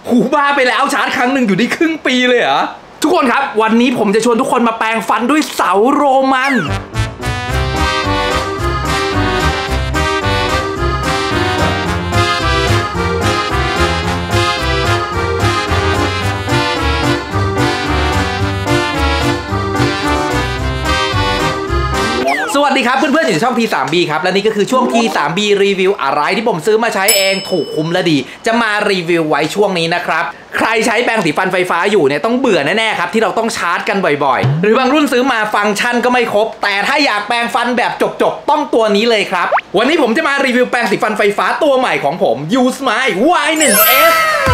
หูบ้าไปแล้วชาร์จครั้งหนึ่งอยู่ได้ครึ่งปีเลยเหรอทุกคนครับวันนี้ผมจะชวนทุกคนมาแปรงฟันด้วยเสาโรมันสวัสดีครับเพื่อนๆอยู่ช่อง T3B ครับและนี่ก็คือช่วง T3B รีวิวอะไรที่ผมซื้อมาใช้เองถูกคุ้มและดีจะมารีวิวไว้ช่วงนี้นะครับใครใช้แปรงสีฟันไฟฟ้าอยู่เนี่ยต้องเบื่อแน่ๆครับที่เราต้องชาร์จกันบ่อยๆหรือบางรุ่นซื้อมาฟังก์ชันก็ไม่ครบแต่ถ้าอยากแปรงฟันแบบจบๆต้องตัวนี้เลยครับวันนี้ผมจะมารีวิวแปรงสีฟันไฟฟ้าตัวใหม่ของผม Usmile Y1S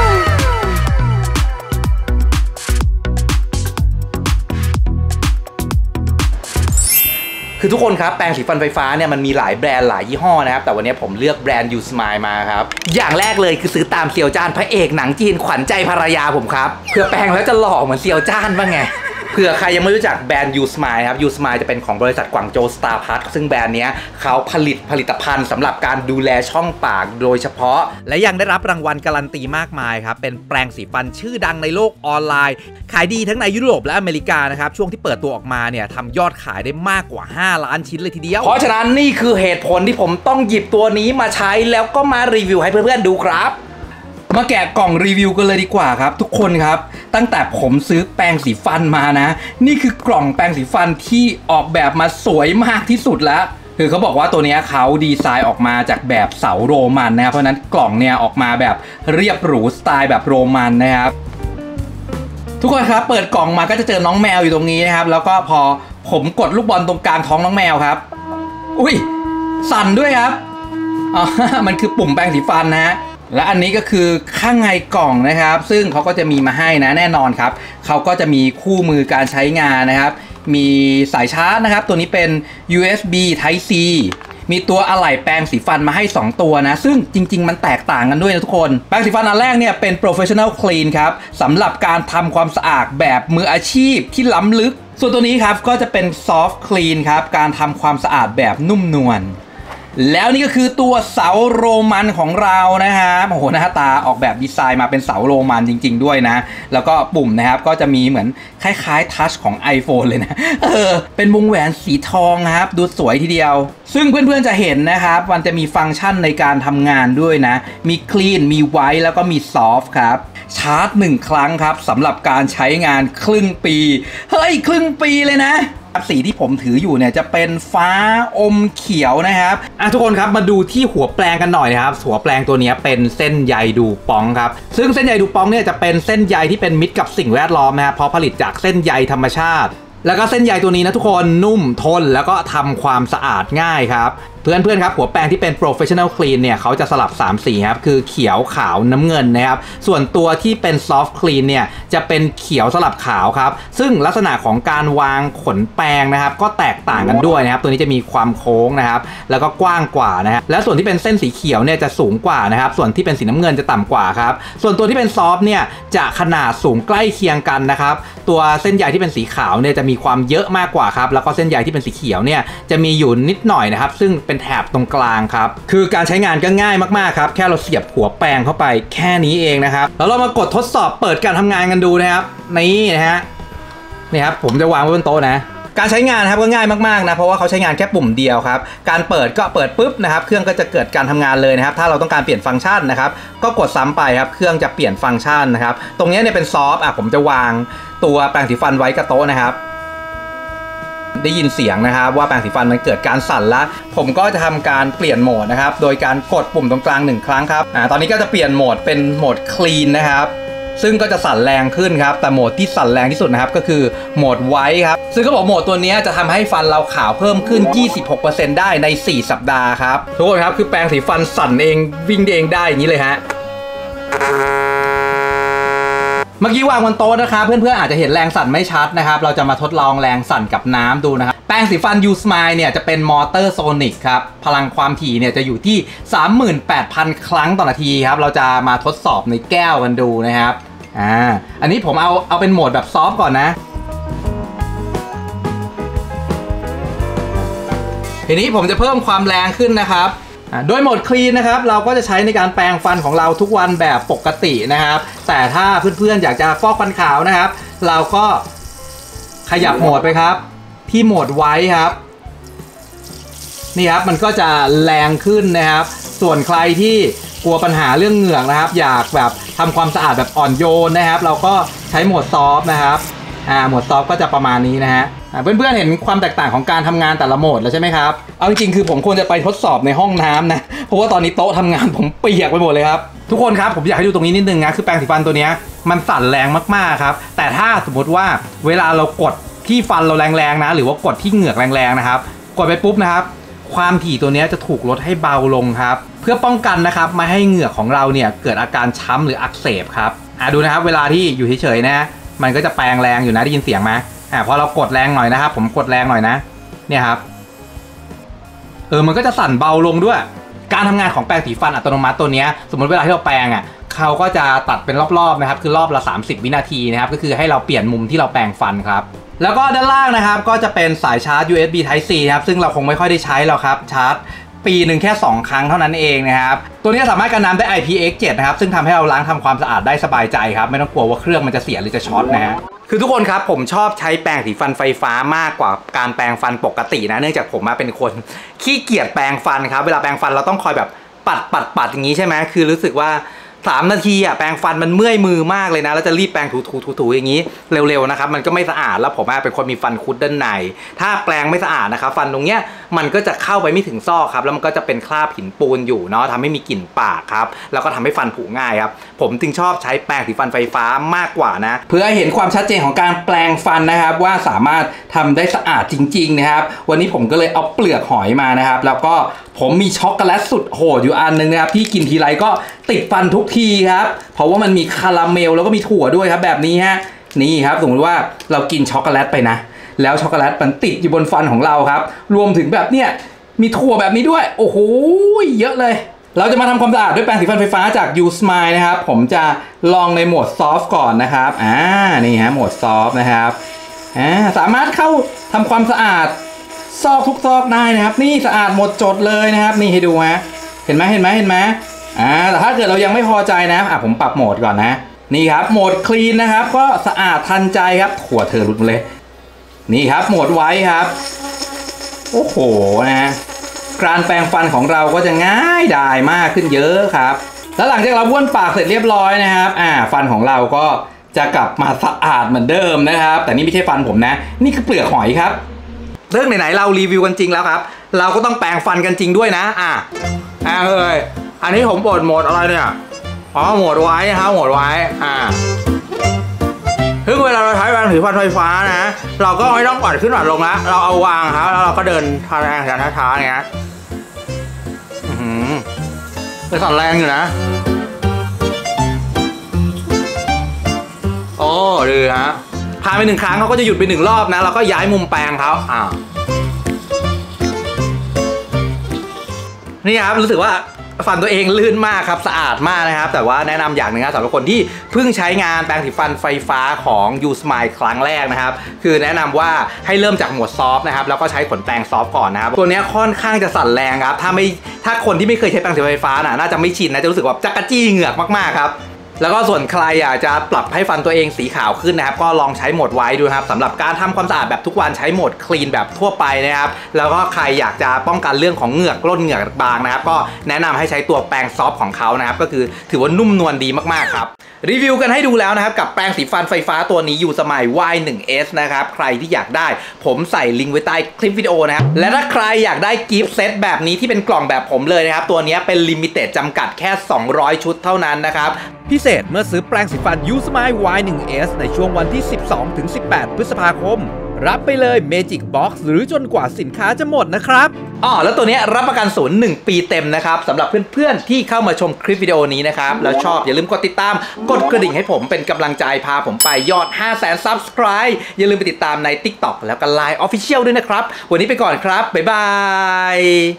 คือทุกคนครับแปรงสีฟันไฟฟ้าเนี่ยมันมีหลายแบรนด์หลายยี่ห้อนะครับแต่วันนี้ผมเลือกแบรนด์ Usmile มาครับอย่างแรกเลยคือซื้อตามเซียวจ้านพระเอกหนังจีนขวัญใจภรรยาผมครับเพื่อแปรงแล้วจะหล่อเหมือนเซียวจ้านบ้างไงเผื่อใครยังไม่รู้จักแบรนด์ Usmile ครับ Usmile จะเป็นของบริษัทกวางโจวสตาร์พัทซึ่งแบรนด์นี้เขาผลิตภัณฑ์สำหรับการดูแลช่องปากโดยเฉพาะและยังได้รับรางวัลการันตีมากมายครับเป็นแปรงสีฟันชื่อดังในโลกออนไลน์ขายดีทั้งในยุโรปและอเมริกานะครับช่วงที่เปิดตัวออกมาเนี่ยทำยอดขายได้มากกว่า5 ล้านชิ้นเลยทีเดียวเพราะฉะนั้นนี่คือเหตุผลที่ผมต้องหยิบตัวนี้มาใช้แล้วก็มารีวิวให้เพื่อนๆดูครับมาแกะกล่องรีวิวกันเลยดีกว่าครับทุกคนครับตั้งแต่ผมซื้อแปรงสีฟันมานะนี่คือกล่องแปรงสีฟันที่ออกแบบมาสวยมากที่สุดแล้วคือเขาบอกว่าตัวนี้เขาดีไซน์ออกมาจากแบบเสาโรมันนะครับเพราะนั้นกล่องเนี่ยออกมาแบบเรียบหรูสไตล์แบบโรมันนะครับทุกคนครับเปิดกล่องมาก็จะเจอน้องแมวอยู่ตรงนี้นะครับแล้วก็พอผมกดลูกบอลตรงกลางท้องน้องแมวครับอุ้ยสั่นด้วยครับอ๋อมันคือปุ่มแปรงสีฟันนะฮะและอันนี้ก็คือข้างในกล่องนะครับซึ่งเขาก็จะมีมาให้นะแน่นอนครับเขาก็จะมีคู่มือการใช้งานนะครับมีสายชาร์จนะครับตัวนี้เป็น USB Type C มีตัวอะไหล่แปรงสีฟันมาให้2ตัวนะซึ่งจริงๆมันแตกต่างกันด้วยนะทุกคนแปรงสีฟันอันแรกเนี่ยเป็น Professional Clean ครับสำหรับการทำความสะอาดแบบมืออาชีพที่ล้ำลึกส่วนตัวนี้ครับก็จะเป็น Soft Clean ครับการทำความสะอาดแบบนุ่มนวลแล้วนี่ก็คือตัวเสาโรมันของเรานะครับโอ้โหหน้าตาออกแบบดีไซน์มาเป็นเสาโรมันจริงๆด้วยนะแล้วก็ปุ่มนะครับก็จะมีเหมือนคล้ายๆทัชของ iPhone เลยนะเป็นวงแหวนสีทองครับดูสวยทีเดียวซึ่งเพื่อนๆจะเห็นนะครับมันจะมีฟังก์ชันในการทำงานด้วยนะมีคลีนมีไวท์แล้วก็มีซอฟต์ครับชาร์จ1 ครั้งครับสำหรับการใช้งานครึ่งปีเฮ้ยครึ่งปีเลยนะสีที่ผมถืออยู่เนี่ยจะเป็นฟ้าอมเขียวนะครับทุกคนครับมาดูที่หัวแปรงกันหน่อยนะครับหัวแปรงตัวนี้เป็นเส้นใยดูปองครับซึ่งเส้นใยดูปองเนี่ยจะเป็นเส้นใยที่เป็นมิตรกับสิ่งแวดล้อมนะครับเพราะผลิตจากเส้นใยธรรมชาติแล้วก็เส้นใยตัวนี้นะทุกคนนุ่มทนแล้วก็ทำความสะอาดง่ายครับเพื่อนๆครับหัวแปรงที่เป็น Professional Clean เนี่ยเขาจะสลับ3 สีครับคือเขียวขาวน้ำเงินนะครับส่วนตัวที่เป็น Soft Clean เนี่ยจะเป็นเขียวสลับขาวครับซึ่งลักษณะของการวางขนแปรงนะครับก็แตกต่างกันด้วยนะครับตัวนี้จะมีความโค้งนะครับแล้วก็กว้างกว่านะครับและส่วนที่เป็นเส้นสีเขียวเนี่ยจะสูงกว่านะครับส่วนที่เป็นสีน้ำเงินจะต่ำกว่าครับส่วนตัวที่เป็น Soft เนี่ยจะขนาดสูงใกล้เคียงกันนะครับตัวเส้นใยที่เป็นสีขาวเนี่ยจะมีความเยอะมากกว่าครับแล้วก็เส้นใยที่เป็นสีเขียวเนี่ยจะมีอยู่นิดหน่อยนะครับซึ่งเป็นแถบตรงกลางครับคือการใช้งานก็ง่ายมากๆครับแค่เราเสียบหัวแปรงเข้าไปแค่นี้เองนะครับแล้วเรามากดทดสอบเปิดการทำงานกันดูนะครับนี่นะฮะนี่ครับผมจะวางไว้บนโต๊ะนะการใช้งานครับก็ง่ายมากๆนะเพราะว่าเขาใช้งานแค่ปุ่มเดียวครับการเปิดก็เปิดปุ๊บนะครับเครื่องก็จะเกิดการทำงานเลยนะครับถ้าเราต้องการเปลี่ยนฟังก์ชันนะครับก็กดซ้ำไปครับเครื่องจะเปลี่ยนฟังก์ชันนะครับตรงนี้เนี่ยเป็นซอฟต์ผมจะวางตัวแปรงสีฟันไว้กับโต๊ะนะครับได้ยินเสียงนะครับว่าแปรงสีฟันมันเกิดการสั่นแล้วผมก็จะทำการเปลี่ยนโหมดนะครับโดยการกดปุ่มตรงกลาง1 ครั้งครับตอนนี้ก็จะเปลี่ยนโหมดเป็นโหมด Clean นะครับซึ่งก็จะสั่นแรงขึ้นครับแต่โหมดที่สั่นแรงที่สุดนะครับก็คือโหมดไวท์ครับซึ่งก็บอกโหมดตัวนี้จะทำให้ฟันเราขาวเพิ่มขึ้น 26% ได้ใน4 สัปดาห์ครับทุกคนครับคือแปรงสีฟันสั่นเองวิ่งเองได้อย่างนี้เลยฮะเมื่อกี้วางบนโต๊ะนะครับเพื่อนๆอาจจะเห็นแรงสั่นไม่ชัดนะครับเราจะมาทดลองแรงสั่นกับน้ำดูนะครับแปรงสีฟัน Usmile เนี่ยจะเป็นมอเตอร์โซนิกครับพลังความถี่เนี่ยจะอยู่ที่ 38,000 ครั้งต่อนาทีครับเราจะมาทดสอบในแก้วกันดูนะครับอันนี้ผมเอาเป็นโหมดแบบซอฟต์ก่อนนะทีนี้ผมจะเพิ่มความแรงขึ้นนะครับโดยโหมดคลีนนะครับเราก็จะใช้ในการแปรงฟันของเราทุกวันแบบปกตินะครับแต่ถ้าเพื่อนๆอยากจะฟอกฟันขาวนะครับเราก็ขยับโหมดไปครับที่โหมดไว้ครับนี่ครับมันก็จะแรงขึ้นนะครับส่วนใครที่กลัวปัญหาเรื่องเหงือกนะครับอยากแบบทำความสะอาดแบบอ่อนโยนนะครับเราก็ใช้โหมดซอฟต์นะครับโหมดซอฟต์ก็จะประมาณนี้นะฮะเพื่อนๆเห็นความแตกต่างของการทำงานแต่ละโหมดแล้วใช่ไหมครับเอาจริงๆคือผมควรจะไปทดสอบในห้องน้ำนะเพราะว่าตอนนี้โต๊ะทำงานผมเปียกไปหมดเลยครับทุกคนครับผมอยากให้ดูตรงนี้นิดนึงนะคือแปรงสีฟันตัวนี้มันสั่นแรงมากๆครับแต่ถ้าสมมติว่าเวลาเรากดที่ฟันเราแรงๆนะหรือว่ากดที่เหงือกแรงๆนะครับกดไปปุ๊บนะครับความถี่ตัวนี้จะถูกลดให้เบาลงครับเพื่อป้องกันนะครับไม่ให้เหงือกของเราเนี่ยเกิดอาการช้ำหรืออักเสบครับดูนะครับเวลาที่อยู่เฉยๆนะมันก็จะแปรงแรงอยู่นะได้ยินเสียงไหมพอเรากดแรงหน่อยนะครับผมกดแรงหน่อยนะเนี่ยครับมันก็จะสั่นเบาลงด้วยการทำงานของแปรงสีฟันอัตโนมัติตัวนี้สมมติเวลาที่เราแปรงเขาก็จะตัดเป็นรอบๆนะครับคือรอบละ30 วินาทีนะครับก็คือให้เราเปลี่ยนมุมที่เราแปรงฟันครับแล้วก็ด้านล่างนะครับก็จะเป็นสายชาร์จ USB Type C ครับซึ่งเราคงไม่ค่อยได้ใช้หรอกครับชาร์จปีหนึ่งแค่2 ครั้งเท่านั้นเองนะครับตัวนี้สามารถกันน้ำได้ IPX7 นะครับซึ่งทำให้เราล้างทำความสะอาดได้สบายใจครับไม่ต้องกลัวว่าเครื่องมันจะเสียหรือจะช็อตนะฮะคือทุกคนครับผมชอบใช้แปรงสีฟันไฟฟ้ามากกว่าการแปรงฟันปกตินะเนื่องจากผมเป็นคนขี้เกียจแปรงฟันครับเวลาแปรงฟันเราต้องคอยแบบปัดอย่างนี้ใช่ไหมคือรู้สึกว่า3 นาทีแปรงฟันมันเมื่อยมือมากเลยนะแล้วจะรีบแปรงถูอย่างนี้เร็วๆนะครับมันก็ไม่สะอาดแล้วผมเป็นคนมีฟันคุดด้านในถ้าแปรงไม่สะอาดนะครับฟันตรงเนี้ยมันก็จะเข้าไปไม่ถึงซอกครับแล้วมันก็จะเป็นคราบหินปูนอยู่เนาะทำให้มีกลิ่นปากครับแล้วก็ทำให้ฟันผุง่ายครับผมจึงชอบใช้แปรงสีฟันไฟฟ้ามากกว่านะเพื่อให้เห็นความชัดเจนของการแปรงฟันนะครับว่าสามารถทำได้สะอาดจริงๆนะครับวันนี้ผมก็เลยเอาเปลือกหอยมานะครับแล้วก็ผมมีช็อกโกแลตสุดโหดอยู่อันนึงนะครับที่กินทีไรก็ติดฟันทุกทีครับเพราะว่ามันมีคาราเมลแล้วก็มีถั่วด้วยครับแบบนี้ฮะนี่ครับสมมติว่าเรากินช็อกโกแลตไปนะแล้วช็อกโกแลตมันติดอยู่บนฟันของเราครับรวมถึงแบบเนี้ยมีถั่วแบบนี้ด้วยโอ้โหเยอะเลยเราจะมาทำความสะอาดด้วยแปรงสีฟันไฟฟ้าจาก Usmile นะครับผมจะลองในโหมดซอฟต์ก่อนนะครับนี่ฮะโหมดซอฟต์นะครับสามารถเข้าทำความสะอาดซอกทุกซอกได้นะครับนี่สะอาดหมดจดเลยนะครับนี่ให้ดูฮะเห็นไหมแต่ถ้าเกิดเรายังไม่พอใจนะผมปรับโหมดก่อนนะนี่ครับโหมดคลีนนะครับก็สะอาดทันใจครับถั่วเธอหลุดเลยนี่ครับโหมดไว้ครับโอ้โหนะการแปรงฟันของเราก็จะง่ายดายมากขึ้นเยอะครับแล้วหลังจากเราบ้วนปากเสร็จเรียบร้อยนะครับฟันของเราก็จะกลับมาสะอาดเหมือนเดิมนะครับแต่นี่ไม่ใช่ฟันผมนะนี่คือเปลือกหอยครับเรื่องไหนๆเรารีวิวกันจริงแล้วครับเราก็ต้องแปรงฟันกันจริงด้วยนะอันนี้ผมเปิดโหมดอะไรเนี่ยโหมดไว้นะครับโหมดไว้ซึ่งเวลาเราใช้แปรงสีฟันไฟฟ้านะเราก็ไม่ต้องปัดขึ้นปัดลงละเราเอาวางครับแล้วเราก็เดินช้าๆเนี่ยเป็นสั่นแรงอยู่นะโอ้ดีฮะผ่านไป1 ครั้งเขาก็จะหยุดไป1 รอบนะเราก็ย้ายมุมแปรงเขานี่ครับรู้สึกว่าฟันตัวเองลื่นมากครับสะอาดมากนะครับแต่ว่าแนะนำอย่างหนึ่งนะสำหรับคนที่เพิ่งใช้งานแปรงสีฟันไฟฟ้าของ Usmile ครั้งแรกนะครับคือแนะนำว่าให้เริ่มจากโหมดซอฟต์นะครับแล้วก็ใช้ขนแปรงซอฟต์ก่อนนะครับตัวนี้ค่อนข้างจะสั่นแรงครับถ้าคนที่ไม่เคยใช้แปรงสีฟันไฟฟ้าน่าจะไม่ชินนะจะรู้สึกว่าจักรจี้เหงือกมากๆครับแล้วก็ส่วนใครอยากจะปรับให้ฟันตัวเองสีขาวขึ้นนะครับก็ลองใช้โหมดไว้ดูครับสำหรับการทำความสะอาดแบบทุกวันใช้โหมดคลีนแบบทั่วไปนะครับแล้วก็ใครอยากจะป้องกันเรื่องของเหงือกร่นเหงือกบางนะครับก็แนะนำให้ใช้ตัวแปรงซอฟต์ของเขานะครับก็คือถือว่านุ่มนวลดีมากๆครับรีวิวกันให้ดูแล้วนะครับกับแปรงสีฟันไฟฟ้าตัวนี้Usmile Y1S นะครับใครที่อยากได้ผมใส่ลิงก์ไว้ใต้คลิปวิดีโอนะครับและถ้าใครอยากได้กิฟต์เซตแบบนี้ที่เป็นกล่องแบบผมเลยนะครับตัวนี้เป็นลิมิเต็ดจำกัดแค่200 ชุดเท่านั้นนะครับพิเศษเมื่อซื้อแปรงสีฟัน Usmile Y1S ในช่วงวันที่ 12-18 พฤษภาคมรับไปเลย Magic Box หรือจนกว่าสินค้าจะหมดนะครับแล้วตัวนี้รับประกันศูนย์1 ปีเต็มนะครับสำหรับเพื่อนๆที่เข้ามาชมคลิปวิดีโอนี้นะครับแล้วชอบอย่าลืมกดติดตามกดกระดิ่งให้ผมเป็นกำลังใจพาผมไปยอด 500,000 Subscribe อย่าลืมไปติดตามใน TikTok แล้วก็ Line Official ด้วยนะครับวันนี้ไปก่อนครับบ๊ายบาย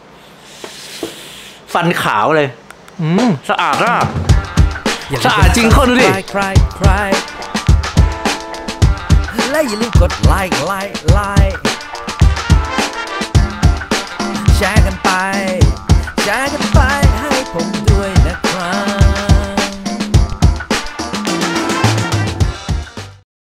ฟันขาวเลยสะอาดมากสะอาดจริงคนดูดิและอย่าลืมกดไลค์แชร์กันไปแชร์กันไปให้ผมด้วย